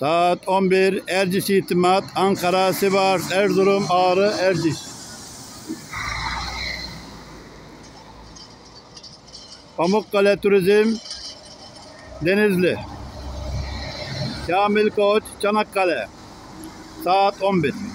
Saat 11. Erciş İtimat, Ankara, Sivas, Erzurum, Ağrı, Erciş. Pamukkale Turizm, Denizli. Kamil Koç, Çanakkale. Saat 11.